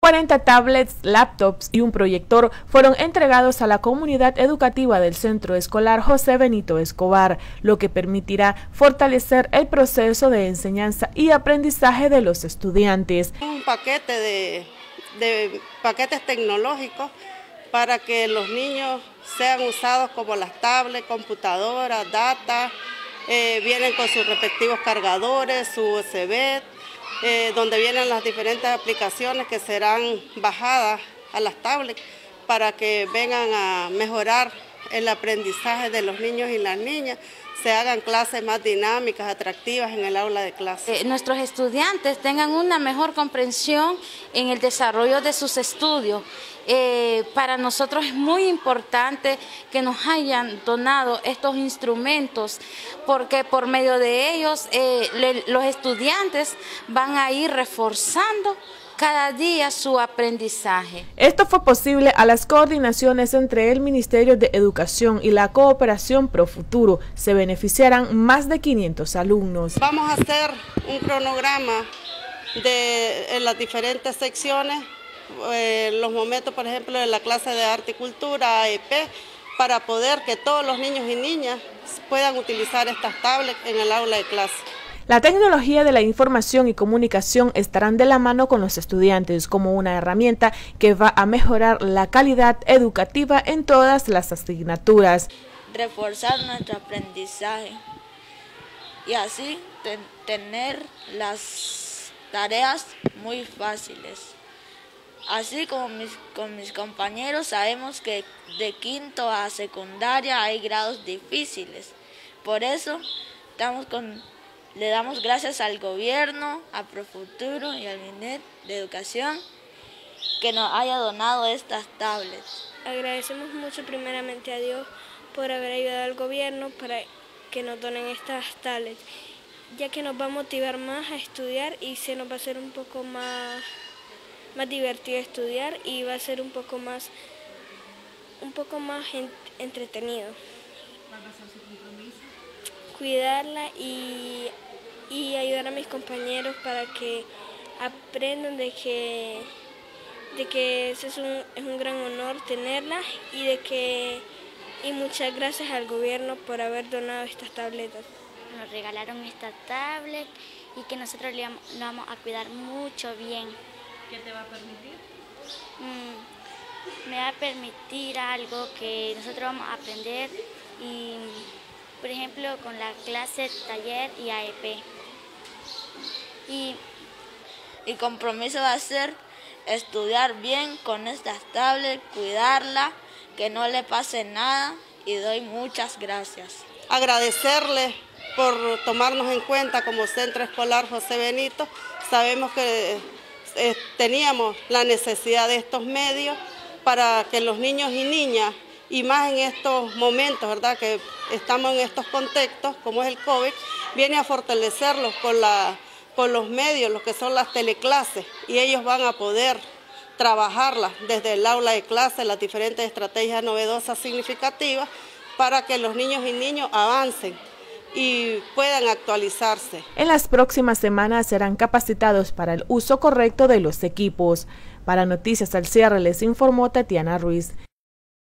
40 tablets, laptops y un proyector fueron entregados a la comunidad educativa del Centro Escolar José Benito Escobar, lo que permitirá fortalecer el proceso de enseñanza y aprendizaje de los estudiantes. Un paquete de paquetes tecnológicos para que los niños sean usados como las tablets, computadoras, data, vienen con sus respectivos cargadores, su USB, donde vienen las diferentes aplicaciones que serán bajadas a las tablets para que vengan a mejorar el aprendizaje de los niños y las niñas, se hagan clases más dinámicas, atractivas en el aula de clase. Nuestros estudiantes tengan una mejor comprensión en el desarrollo de sus estudios. Para nosotros es muy importante que nos hayan donado estos instrumentos, porque por medio de ellos los estudiantes van a ir reforzando cada día su aprendizaje. Esto fue posible a las coordinaciones entre el Ministerio de Educación y la Cooperación Profuturo. Se beneficiarán más de 500 alumnos. Vamos a hacer un cronograma en las diferentes secciones, los momentos, por ejemplo, de la clase de arte y cultura, AEP, para poder que todos los niños y niñas puedan utilizar estas tablets en el aula de clase. La tecnología de la información y comunicación estarán de la mano con los estudiantes como una herramienta que va a mejorar la calidad educativa en todas las asignaturas. Reforzar nuestro aprendizaje y así tener las tareas muy fáciles. Así como con mis compañeros sabemos que de quinto a secundaria hay grados difíciles. Por eso le damos gracias al gobierno, a Profuturo y al MINET de Educación que nos haya donado estas tablets. Agradecemos mucho primeramente a Dios por haber ayudado al gobierno para que nos donen estas tablets, ya que nos va a motivar más a estudiar y se nos va a hacer un poco más divertido estudiar y va a ser un poco más entretenido. ¿Cuál va a ser su compromiso? Cuidarla y ayudar a mis compañeros para que aprendan de que eso es un gran honor tenerla y muchas gracias al gobierno por haber donado estas tabletas. Nos regalaron esta tablet y que nosotros la vamos a cuidar mucho bien. ¿Qué te va a permitir? Me va a permitir algo que nosotros vamos a aprender, y, por ejemplo, con la clase, taller y AEP. Y compromiso va a ser estudiar bien con estas tablets, cuidarla, que no le pase nada, y doy muchas gracias. Agradecerles por tomarnos en cuenta como Centro Escolar José Benito. Sabemos que teníamos la necesidad de estos medios para que los niños y niñas, y más en estos momentos, ¿verdad?, que estamos en estos contextos, como es el COVID, viene a fortalecerlos con los medios, lo que son las teleclases, y ellos van a poder trabajarlas desde el aula de clase, las diferentes estrategias novedosas significativas, para que los niños y niños avancen y puedan actualizarse. En las próximas semanas serán capacitados para el uso correcto de los equipos. Para Noticias al Cierre les informó Tatiana Ruiz.